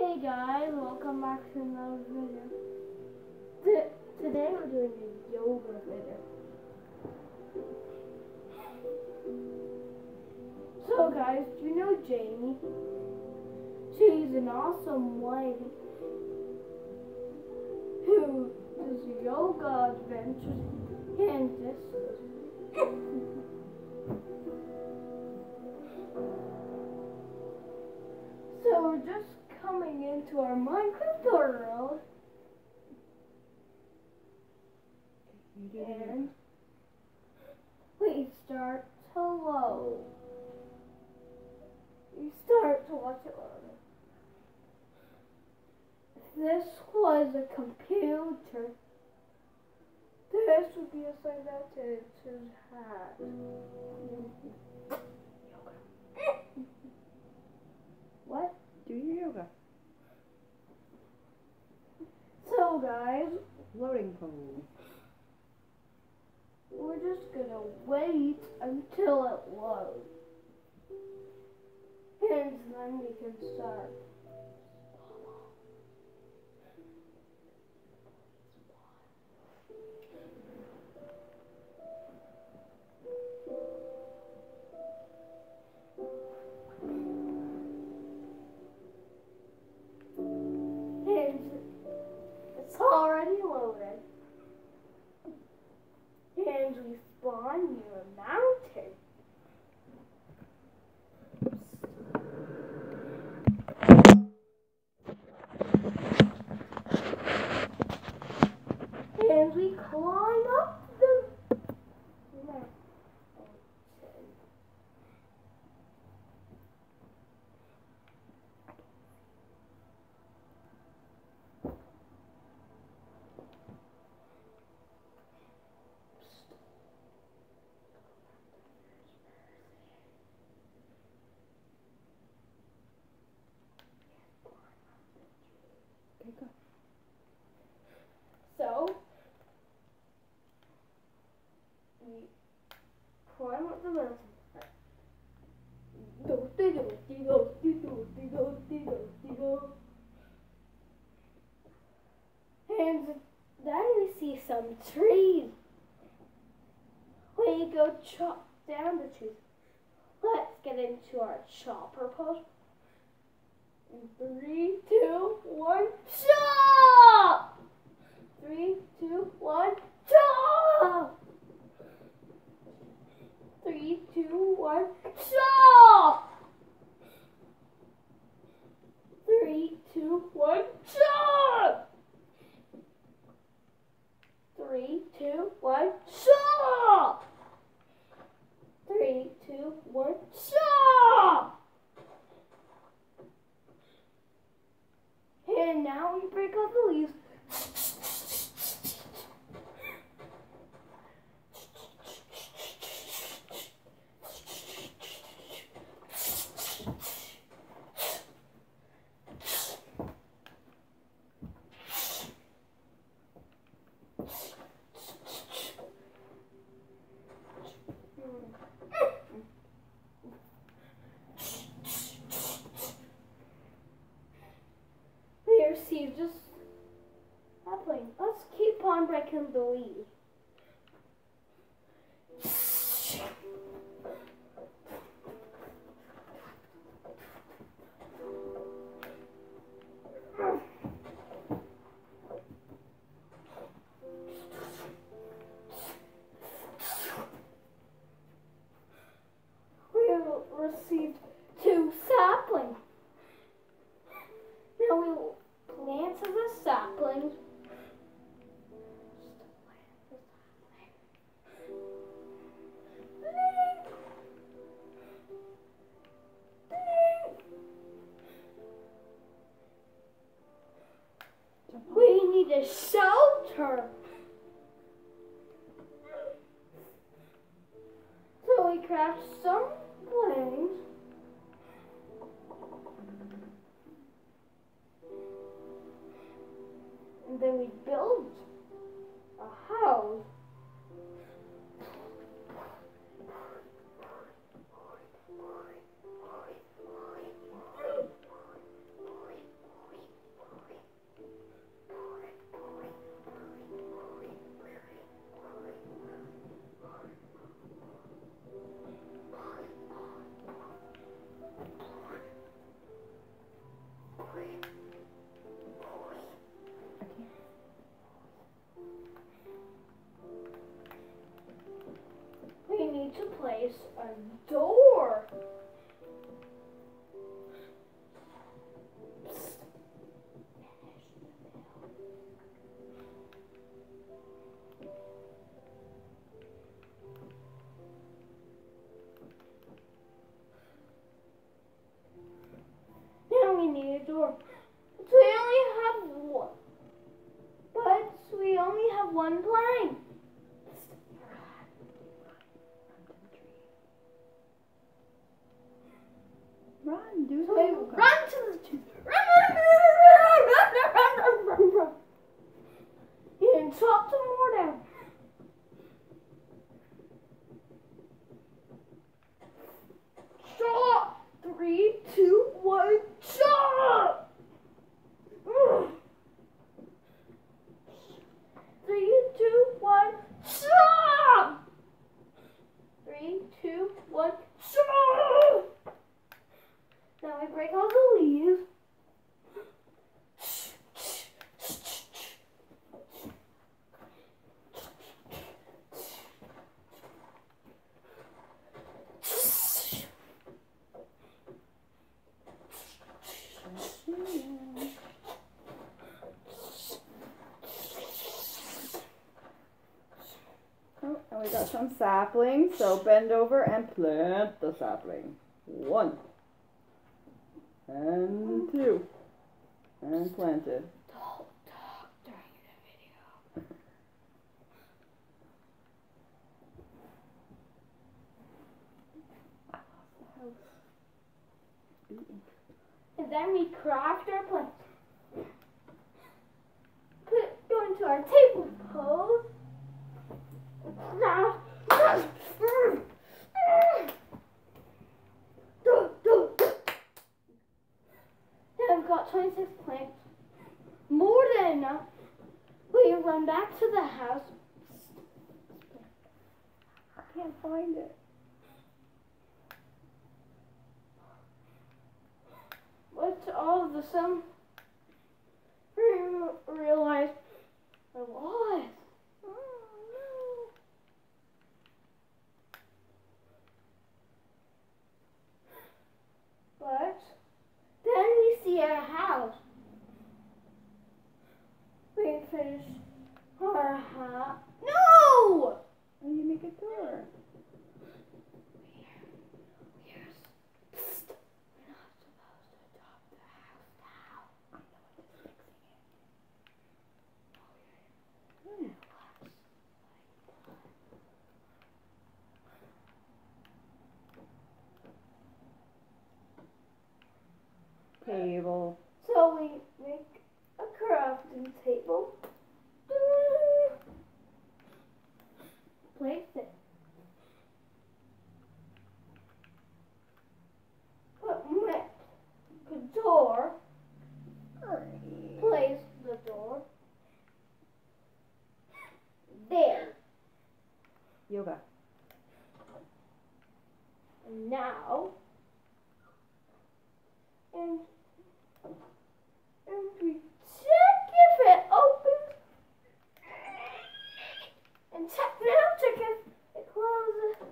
Hey guys, welcome back to another video. Today we're doing a yoga video. So guys, do you know Jamie? She's an awesome lady who does yoga adventures and this. So we're just coming into our Minecraft world. And we start to load. You start to watch it load. If this was a computer, this would be a sign that it has. What? Do your yoga. So guys, Loading pose. we're just gonna wait until it loads. And then we can start. And it's already loaded. And we spawn near a mountain. And we climb up the mountain. Okay, go. So, we climb up the mountain. And then we see some trees. We go chop down the trees. Let's get into our chopper pose. In 3, 2, 1, chop! 3, 2, 1, chop! 3, 2, 1, chop! 3, 2, 1, chop! 3, 2, 1, chop! 3, 2, 1, chop! And now we break off the leaves. There, see, just happening. Let's keep on breaking the leaves. We received 2 saplings. Now we will plant the saplings. We need a shelter. So we craft some planes. And then we build a house. a door. Now we need a door. But we only have one. But we only have one plank. Run, do So the we yoga. run to the tree. Run. And chop some more down. Chop! 3, 2, 1, chop! 3, 2, 1, chop! 3, 2, 1, chop! Now we break all the leaves. Oh, and we got some saplings, so bend over and plant the sapling. 1 and 2 and planted. Don't talk during the video. And then we craft our plants. Go into our table pose. Craft. Now we've got 26 plants. More than enough. We run back to the house. I can't find it. But all of a sudden, we realized I lost. Oh, But then we see our house. We finish our house. No! no. And you make a door. Table. So we make a crafting table. Place it. Make a door. Place the door. There. Yoga. And now, and we check if it opens, and check if it closes.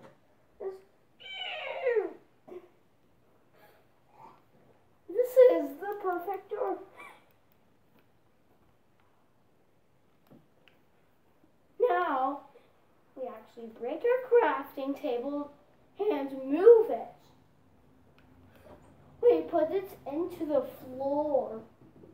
This is the perfect door. Now, we actually break our crafting table and move it. We put it into the floor.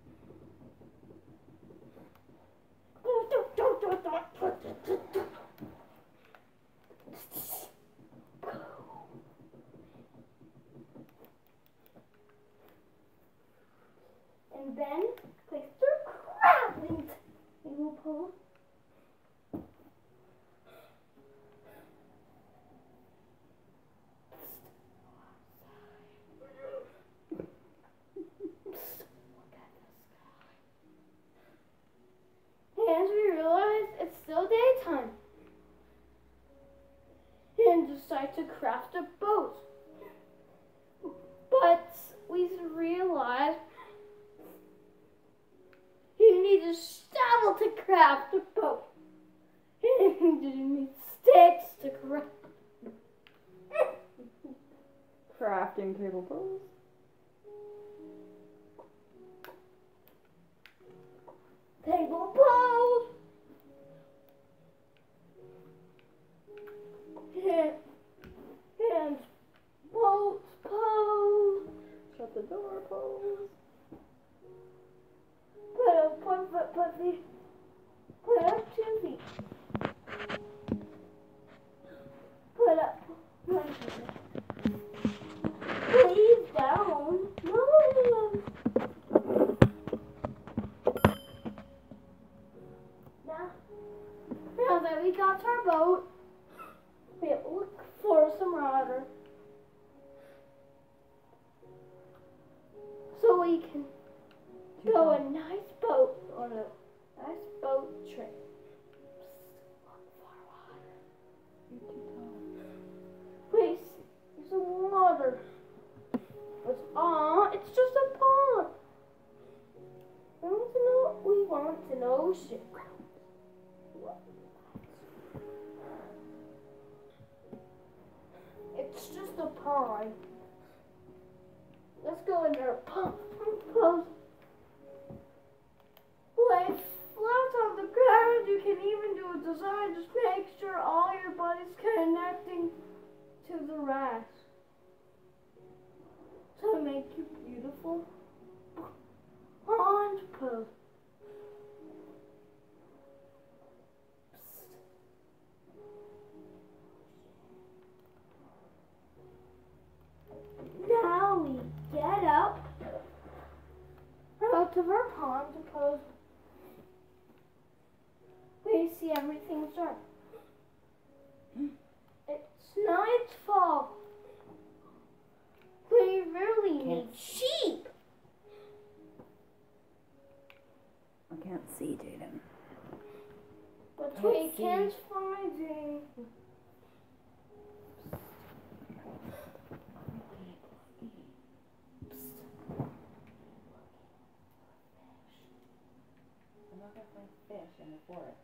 And then place the crafting table pose. And we realize it's still daytime. And decide to craft a boat. But we realize you need a shovel to craft a boat. And you need sticks to craft. crafting table pose. Table pose. Hands. Boat pose. Shut the door pose. Put up 2 feet. Put up 1 foot. Please down. No. Now that we got our boat, we look for some water so we can go a nice boat on a nice boat trip. Look for water. You're too tall. Please, there's some water. It's just a pond. We want an ocean. It's just a pond. Let's go in our pond pose. Lay flat on the ground. You can even do a design. Just make sure all your body's connecting to the rest. To make you beautiful pond pose. Now we get up out of our pond pose. We see everything's dark. It's nightfall. We really need sheep. I can't see, Jaden. But we can't find any. I'm not gonna find fish in the forest.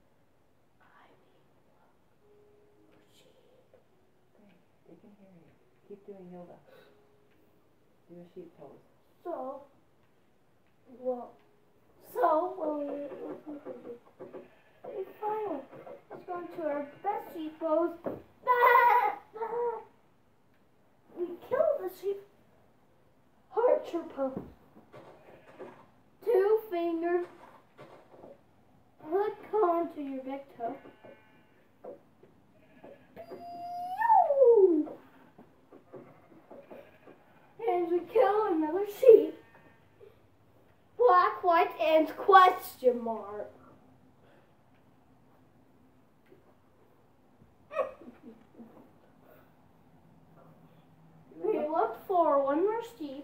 Okay, they can hear you. Keep doing yoga. Do a sheep pose. Finally, let's go to our best sheep pose. We kill the sheep. Archer pose. 2 fingers. Hook onto your big toe. And we kill another sheep. Black, white, and question mark. We look for one more sheep.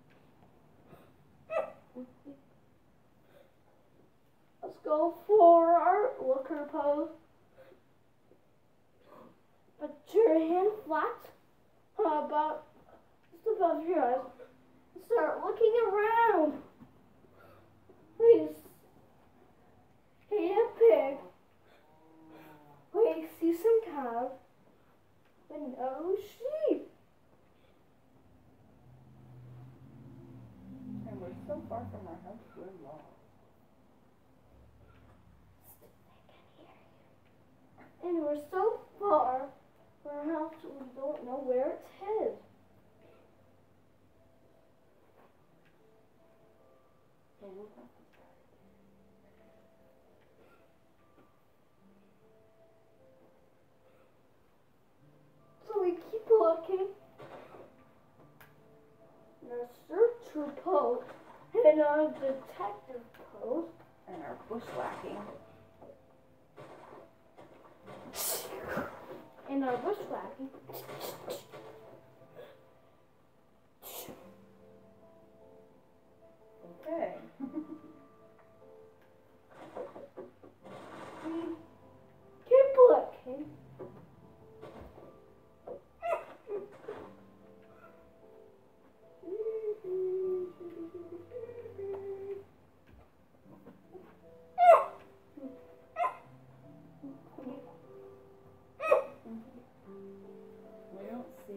Let's go for our looker pose. Put your hand flat just above your eyes. Start looking around. Please see a pig. We see some cows, but no sheep. And we're so far from our house, we're lost. And we're so far from our house, we don't know where it's headed. So we'll have to start again. So we keep looking in our searcher pose and our detective pose And our bushwhacking. and our bushwhacking. Okay. We keep looking. We don't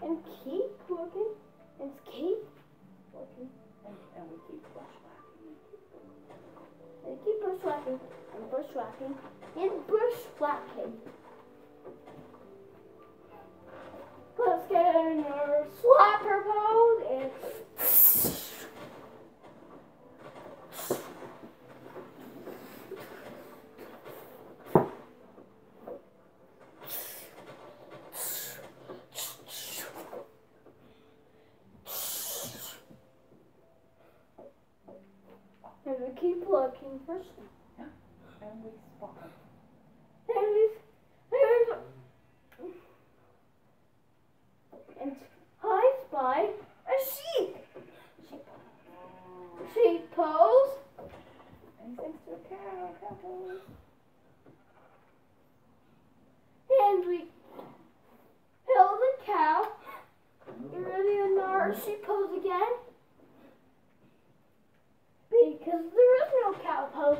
And keep looking. And keep looking. And we keep bushwhacking. And keep bushwhacking. And bushwhacking. And bushwhacking. Let's get in our slapper pose and and we keep looking for stuff. Yeah. And we spot. And I spy a sheep. Sheep pose. And thanks to a cow. Cow pose. And we kill the cow. Get ready in our sheep pose again. Because there is no cow pose.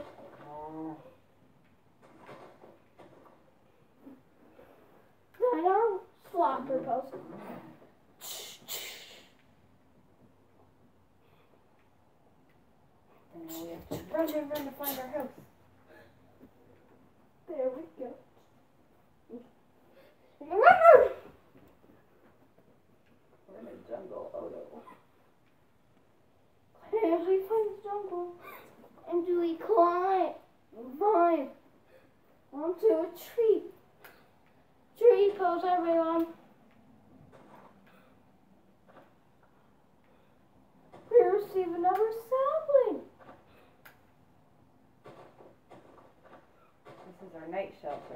Then our slaughter pose. And now we have to run to find our house. There we go. Remember! We're in a jungle, Odo. And we find the jungle. And we climb onto a tree. Tree pose, everyone. We receive another sapling. This is our night shelter.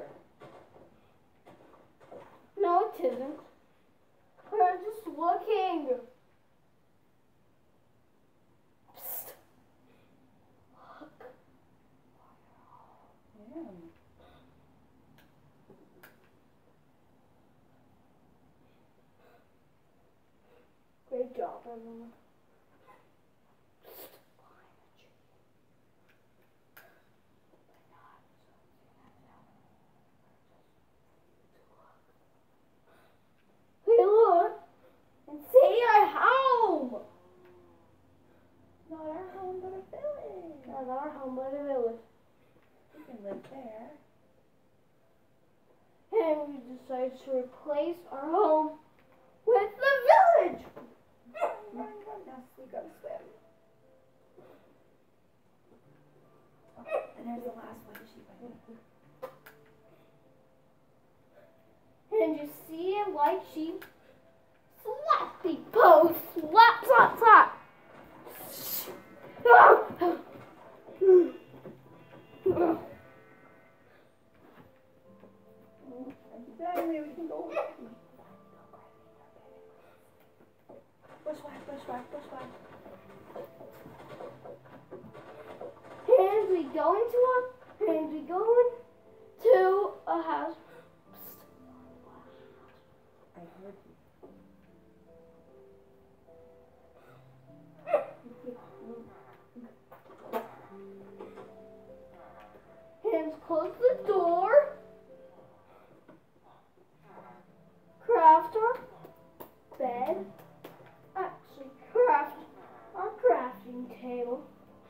No, it isn't. We're just looking. Psst. Look. Yeah. Great job, everyone. Psst. Behind the tree. We look and see our home. Not our home, but a village. Not our home, but a village. We can live there. And we decided to replace our home with the village. Run, now we gotta swim. Oh, and there's the last one. And you see it like she slappy pose. Slap, slap, slap. Finally, we can go. Bushwhack, bushwhack, bushwhack. And we go into a house. I heard you. Hands close the door. Craft our bed. Actually, craft our crafting table.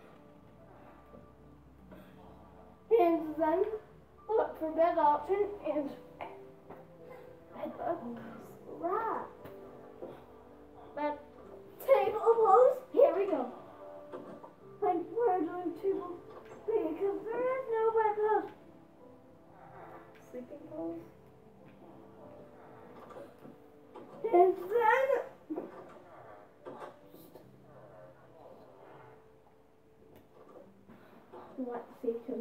And then look for bed option and bed buttons. Right. Bed table pose. Here we go. And we're doing table because there is no bed pose. Sleeping pose? And then let's see two.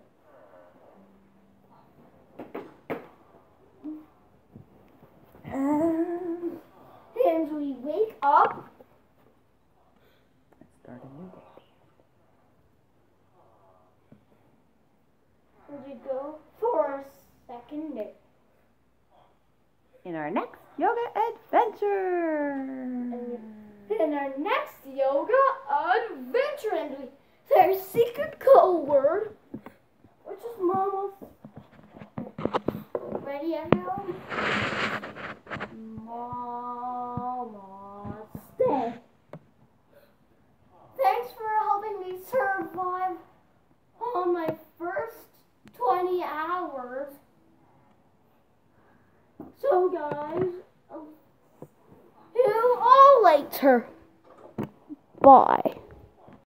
And we wake up. Let's start a new day. And we go for our second day. In our next yoga adventure. In our next yoga adventure, and we say our secret code word, which is Mama's. Ready, everyone? Mom. So guys, see you all later. Bye.